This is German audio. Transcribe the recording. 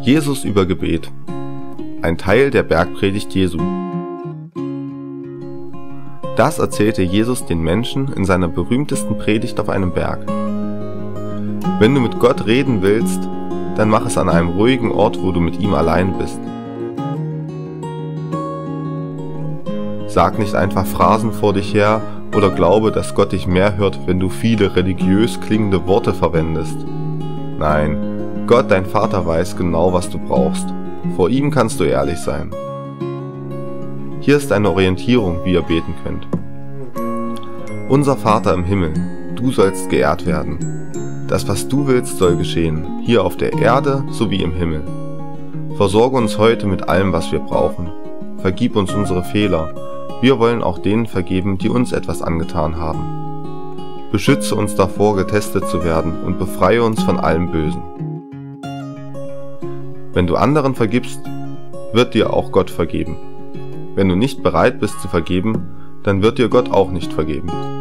Jesus über Gebet. Ein Teil der Bergpredigt Jesu. Das erzählte Jesus den Menschen in seiner berühmtesten Predigt auf einem Berg. Wenn du mit Gott reden willst, dann mach es an einem ruhigen Ort, wo du mit ihm allein bist. Sag nicht einfach Phrasen vor dich her oder glaube, dass Gott dich mehr hört, wenn du viele religiös klingende Worte verwendest. Nein, Gott, dein Vater, weiß genau, was du brauchst. Vor ihm kannst du ehrlich sein. Hier ist eine Orientierung, wie ihr beten könnt. Unser Vater im Himmel, du sollst geehrt werden. Das, was du willst, soll geschehen, hier auf der Erde sowie im Himmel. Versorge uns heute mit allem, was wir brauchen. Vergib uns unsere Fehler. Wir wollen auch denen vergeben, die uns etwas angetan haben. Beschütze uns davor, getestet zu werden und befreie uns von allem Bösen. Wenn du anderen vergibst, wird dir auch Gott vergeben. Wenn du nicht bereit bist zu vergeben, dann wird dir Gott auch nicht vergeben.